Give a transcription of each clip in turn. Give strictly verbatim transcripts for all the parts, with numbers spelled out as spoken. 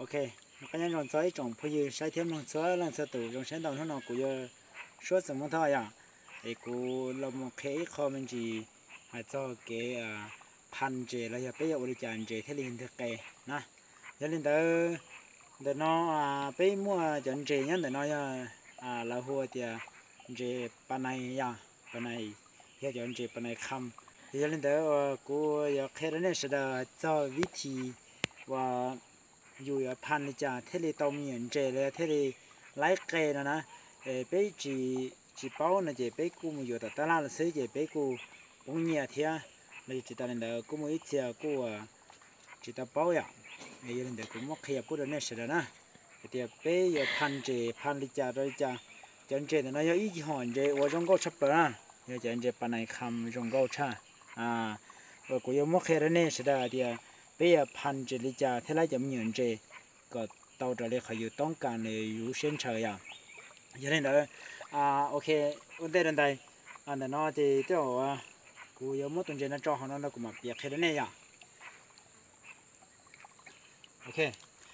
ok cái nhân rồng sói trồng bây giờ sai thêm rồng sói lần sau tụ rồng sáng đầu nó nó cũng giờ số什么thôi à thì cũng là một cái kho mình chỉ hay cho cái pan chế là bây giờ đi chọn chế thế liền thực cái nè cho nên tới để nó bây mua chọn chế nhá để nó à là hoa thì chế pan này ya pan này hiện chọn chế pan này khăm thì cho nên tới cô giờ khi đó này sẽ là cho vị trí và dù là pan chả thế thì tao miễn chế là thế thì lấy cái đó nè bây chỉ chỉ bảo là chỉ bây cô mua được ta là sẽ chỉ bây cô cũng nhiều thì à là chỉ ta nên là cô mua ít thì cô chỉ ta bảo ya bây giờ nên cô mua kia cô đó này sẽ là nè thì bây giờ pan chế pan đi chả rồi chả chọn chế nó có ít hơn chế ở trong câu chấp đó giờ chọn chế pan này khăm trong câu cha à rồi cô mua kia đó này sẽ là thì bây giờ pan chế đi chả thế là chấm nhận chế có tàu trở lại khai tông cả này yếu sinh trời à cho nên là à ok vấn đề lần này anh nó thì tiêu cô yếu một tuần trên nó cho họ nó cũng mặc biệt hết này à ok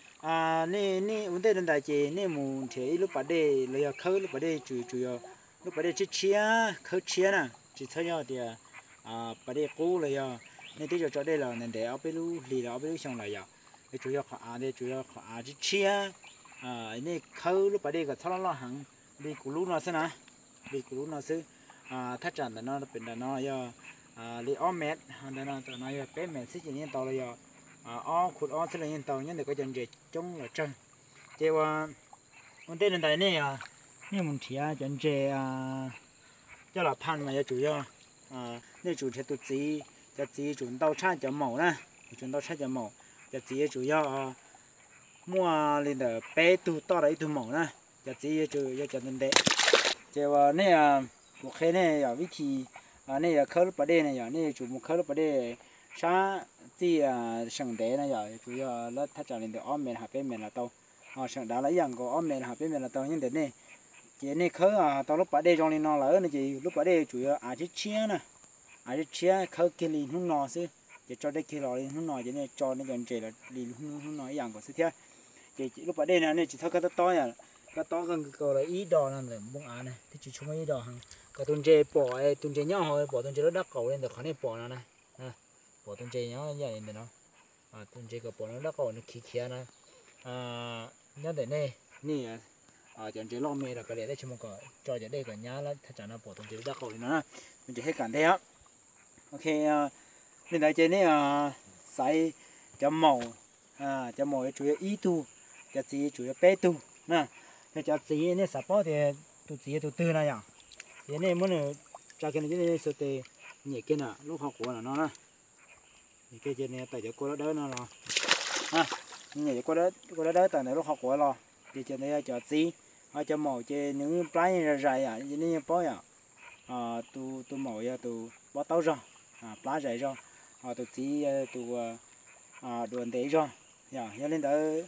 à nè nè vấn đề lần này chỉ nè muốn thấy lúc bắt đây lấy khâu lúc bắt đây chủ chủ yếu lúc bắt đây chỉ chia khâu chia nè chỉ thấy nhau thì à bắt đây cố lấy à nè tí cho cho đây là nè để ở bên lú lì là ở bên lú xong lại à cái chủ yếu họ đây chủ yếu họ chỉ chia à nè khâu lúc bắt đây cái thằng nó hàng đi cú lú nó xí nè đi cú lú nó xí à thắt chặt nóเป็นแต่nó giờ à đi ôm mệt nên nó tụi nó giờ bé mệt xí chỉ nhiên tàu là giờ à óขุดó xí là nhiên tàu nhưng để có chân dệt chống là chân thìว่าvấn đề này này à nhưng mình chỉ à chân dệt à cho là pan mà chủ yếu à nên chủ thể tụt gì cho gì chủ tàu cha cho màu nè chủ tàu cha cho màu cho gì chủ yếu à mua lên để bé tụ to đấy tụ màu nè giờ chỉ cho cho nên đấy giờ này à một cái này ở vị trí à này là khâu bát đê này giờ này chủ một khâu bát đê sáng chỉ à sừng đế này giờ chủ yếu là thắt chặt lên để ôm mền hạ bên mền là tàu à sừng đá lấy dạng của ôm mền hạ bên mền là tàu nhưng đến này chỉ này khâu à tàu lúc bát đê trong này nó là này chỉ lúc bát đê chủ yếu à chỉ chia nè à chỉ chia khâu kia liền không nọ xí chỉ cho đây kia lò liền không nọ chỉ này cho này gần chỉ là liền không không nọ dạng của xí thế chỉ lúc bát đê này này chỉ thâu cái to à cái to gần cái là ít đỏ nè là bông á này thì chỉ chung ít đỏ hàng cái tuần chế bỏ tuần chế nhỏ thôi bỏ tuần chế nó đắt cầu lên được khó này bỏ nó này à bỏ tuần chế nhỏ như vậy này nó à tuần chế cái bỏ nó đắt cầu nó khí khí này à nhớ để này nè à tuần chế lo mê là cái đấy chỉ một cái cho cho đây cái nhá là thật ra nó bỏ tuần chế đắt cầu lên nó tuần chế hết cả đấy á ok nên đại chế này à xài chấm màu à chấm màu chủ yếu ít tu cái gì chủ yếu bé tu nè cái cho gì này sắp bỏ thì tụi gì tụi tư này à thế này muốn cho cái này cái sự tệ nhẹ cái nào lúc học của nó nè cái trên này tại chỗ cô đó nó là à nhẹ cô đó cô đó tại này lúc học của lo thì trên này cho gì ở cho màu trên những trái ra dài à như này bỏ à à tụi tụi màu à tụi bỏ tàu ra à lá dài ra à tụi gì tụi à đồ để ra ya cho nên tới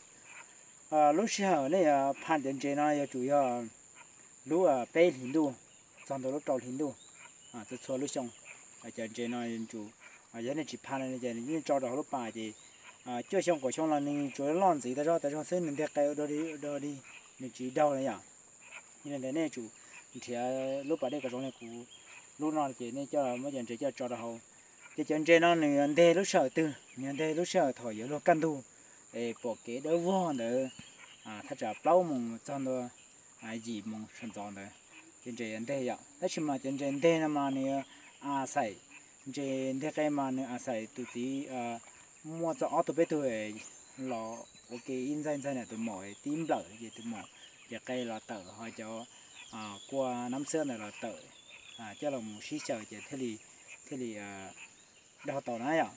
à lúc sau này à pan đến trên này chủ yếu lúc à bé hình đu trong đó lúc trâu hình đu à từ xưa lúc xong à trên trên này chủ à giờ này chỉ pan này giờ này trâu đó lúc bà thì à chưa xong của xong là nên chủ yếu lon gì đó rồi tại sao xin nên để cái đó đi đó đi nên chỉ đau này à nên là này chủ thì lúc bà đây cái trong này cũng lúc nào chỉ nên cho mấy chuyện chỉ cho trâu đó cái trên trên nó nên để lúc sau từ nên để lúc sau thổi giờ lúc cân đu để bỏ cái đó vô nữa à thắt chặt bao mông trong đó ai gì mông sinh trưởng đấy trên trên đây vậy thế nhưng mà trên trên đây mà này à sai trên đây cái mà này à sai tụi chị à mua cho auto bé tuổi lò ok in danh danh này tụi mồi tím lở gì tụi mồi giờ cây là tở hoặc cho à qua năm xưa này là tở à cho là một xí chờ chỉ thế thì thế thì à đào tàu này à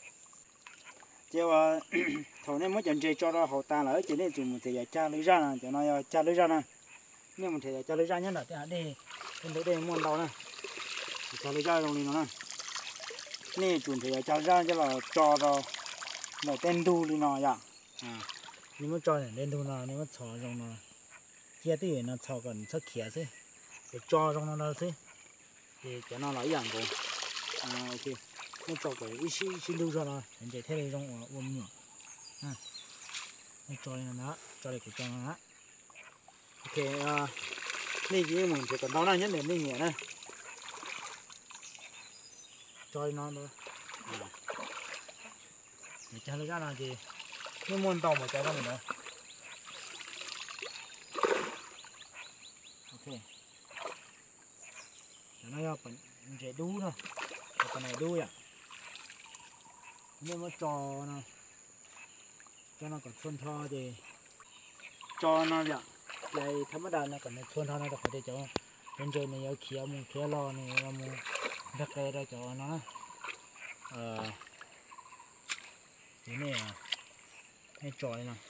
chứ thầu này mới chọn chơi cho nó hậu ta là chỉ nên dùng một thời cha lấy ra nè cho nó cha lấy ra nè nhưng một thời cha lấy ra nhất là cái đây bên đây muôn đầu nè cha lấy ra trong này nó nè nè dùng thời cha ra cho là cho nó là tên đu đi nó vậy à nhưng mà cho này tên đu nó nhưng mà cho trong nó kia thì nó cho còn rất khía chứ để cho trong nó nó chứ thì cho nó lấy dạng của à ok nó cho cái ít ít ít đu cho nó anh chị thấy đây trong ôm nhựa à cho này nó cho này cũng cho nó ok à, này gì mình chỉ cần đau này nhất là này nhẹ này cho nó nữa để cho nó ra là gì nó muốn tàu một cái đó mình nữa ok nó là phần dễ đu thôi phần này đu à nhưng mà cho nó cho nó còn xuân tho thì cho nó vậy vậy thấm đàn nó còn xuân tho nó được phải cho bên trên này có kia mua kia lo này là mua đất cây ra cho nó ờ cái này à cái trọi nè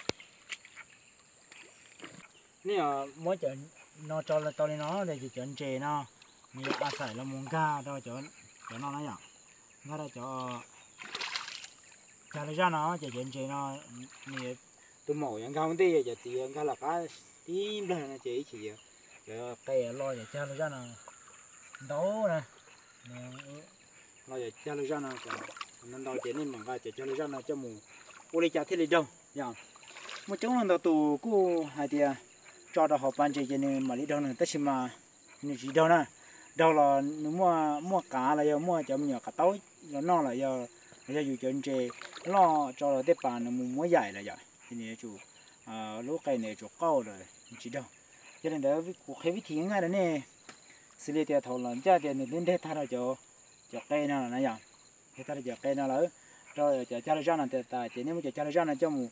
nè mỗi chỗ nó cho là to lên nó để chỉ chọn chè nó như à sải là muốn ga cho chọn cho nó này à nó ra cho cho nó ra nó chỉ chọn chè nó nè tôi mổ những con tí giờ chỉ cái là cái tím đây nó chỉ chỉ giờ cây lo giờ cho nó ra nó đấu nè lo giờ cho nó ra nó nó đào chỉ nên bằng cái chỉ cho nó ra nó cho mù ô đi chả thế đi đâu nhở một chỗ nào tụ cô hai tia cho đó họ bán chỉ nên mà đi đâu nữa tất nhiên mà như gì đâu nè đâu là mua mua cá là giờ mua chậm nhỏ cá tối nó no là giờ giờ dù chuyện chè lo cho là tiếp bàn nó mua dài là vậy thì này chủ lúa cây này chủ cao rồi chỉ đâu cho nên đó cuộc khai viết ngay đó nè xử lý tiền thầu lần cha tiền này đến đây thay ra cho cho cây nào là này vậy thế thay ra cho cây nào là rồi cho cha ra là ta chỉ nếu mà cho cha ra là cho một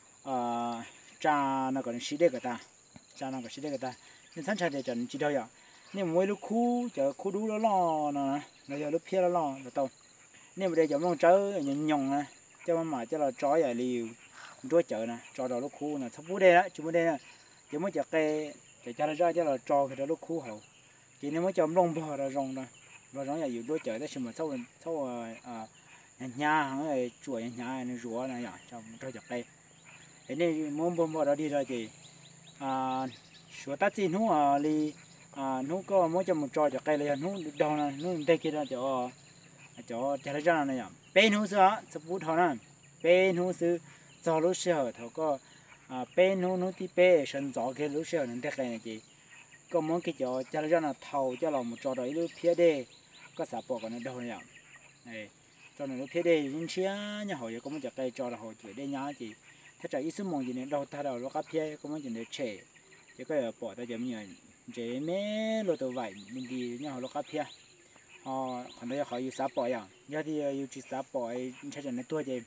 cha nó còn xí đấy cái ta cha nó còn xí đấy cái ta nên sẵn sàng để chọn chỉ đâu vậy nếu mỗi lúc khu cho khu đủ nó lo nè nó giờ lúc phía nó lo là tao nếu mà đây giống con chớ nhon nhon nè cho mà cho là chó vậy liều chúa chợ nè cho đó lúc khu nè sắp bút đây đó chú bút đây nè chỉ mới cho cây để cha ra cho là cho cái đó lúc khu hậu chỉ nếu mới cho lông bò là rong rồi và nó là dù chúa chợ đó xem mà sau sau à nhà hàng ấy chuột nhà này rùa này à trong cho chặt cây thế nên muốn bơm vào đó đi rồi thì à sửa tắt gì nó à đi à nó có mỗi cho một trò chặt cây này nó đầu này nó đây kia là cho cho chặt ra này à bên nó sửa sắp bút thôi nè bên nó sửa cho lúc sửa thầu có à bên nó nó thì bên sân gió cái lúc sửa nó đây cái này chị có muốn cái cho chặt ra là thầu cho lòng một trò đấy lúc phía đây có sạp bỏ cái nó đâu này à này cho nên lúc thế đây những chia nhà họ có một cái cho là họ chửi đây nhá chị thế trái ít số mong gì nên đâu ta đâu nó cắt phía có một chuyện để trẻ chỉ có bỏ ta giống như chế mé lô tàu vải mình đi nhà họ nó cắt phía họ còn đây họ yêu sáp bỏ à giờ thì yêu chỉ sáp bỏ chắc chắn là tua chị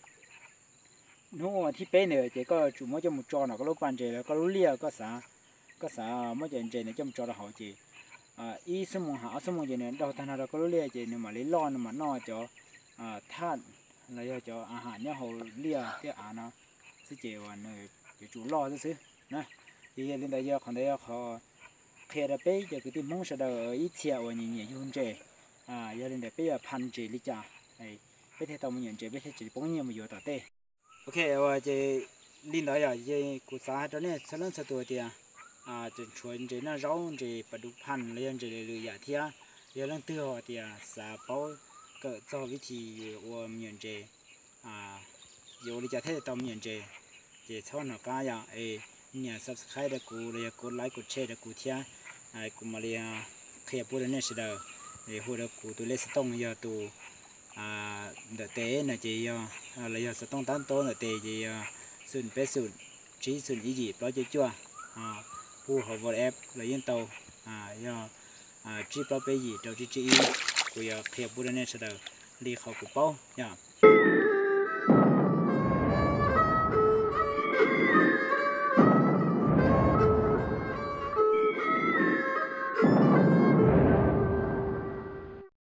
nó thì bé nữa chỉ có chủ mỗi cho một trò nào có lúc quan chế là có lúc lia có xả có xả mỗi chuyện chế này cho một trò là họ chị à ít số mong họ số mong gì nên đâu ta nào có lúc lia chị nhưng mà lấy lo mà no cho à than là do cho à hả nhá hồ lia cái à nó sẽ chịu và người chủ lo chứ nè thì lên đây giờ còn đây họ khi đã bé giờ cái tim mong sẽ đợi ít chiều và nhìn nhìn hơn trẻ à giờ lên đây bây giờ pan trẻ đi chả này bé thế tao muốn nhận trẻ bé thế chỉ bóng nhiều mà giờ tao tê ok và chị lên đây giờ chị cụ xã cho nên sẽ lên sẽ tuổi thì à chị chuẩn chị nó rau chị bắt đầu pan lên chị lười giả thia giờ lên từ họ thì xã bảo cái cho vị trí của miền chế à dù đi chợ thế tao miền chế chế sau nó cá ya ấy nhà subscribe được cụ rồi cụ like cụ share được cụ thia ai cụ mà liền khi bữa nay sẽ được để hồi được cụ tôi lấy tông giờ tụ à đợt tế là chỉ là giờ tông tán tố là tế chỉ sườn bé sườn trí sườn ý gì đó chơi chưa à phù hợp với app là yên tàu à giờ à trí bao bé gì đâu trí trí của giờ khi bữa nay sẽ được đi khảo cụ bao nha